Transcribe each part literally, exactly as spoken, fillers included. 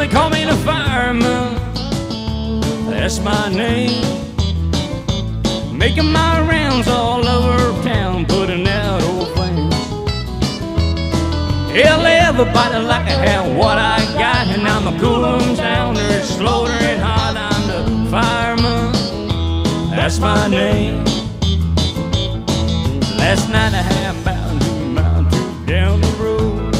they call me the fireman, that's my name. Making my rounds all over town, putting out old flames. Hell, everybody like to have what I got, and I'm a coolin' down there, it's slaughtering hot. I'm the fireman, that's my name. Last night I had about two miles down the road.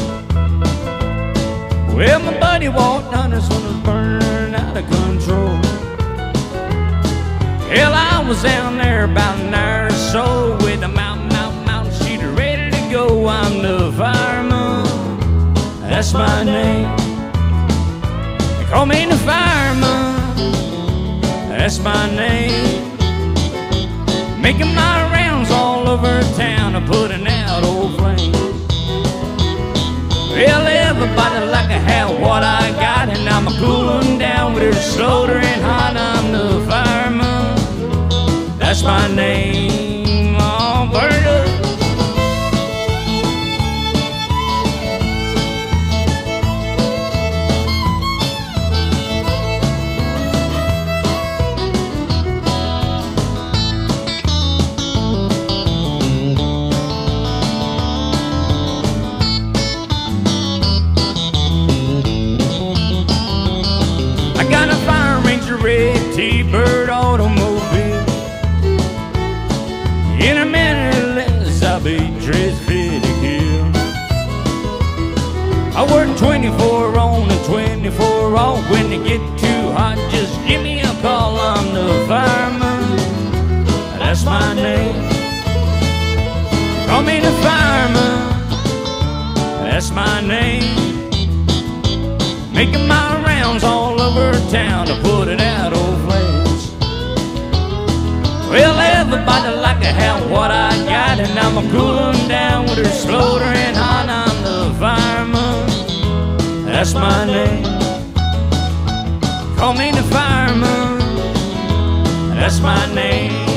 Well, my buddy walked on us when it was burning out of control. Hell, I was down there about an hour or so with a mountain, mountain, mountain sheet ready to go. I'm the fireman, that's my name. They call me the fireman, that's my name. Making my rounds all over town, I'm putting out old flames. Well, everybody like to have what I got, and I'm a coolin' down with it slaughtering hot. I'm the fireman, that's my name. Oh, burn it up. I got a Fire Ranger red T-Bird automobile. In a minute less I'll be dressed fit to kill. I work twenty-four on and twenty-four off. When they get too hot, just give me a call. I'm the fireman, that's my name. Call me the fireman, that's my name. Making my rounds all over town to put it out old flames. Well, everybody like to have what I got, and I'm a coolin' down with her slaughtering hot. I'm the fireman, that's my name. Call me the fireman, that's my name.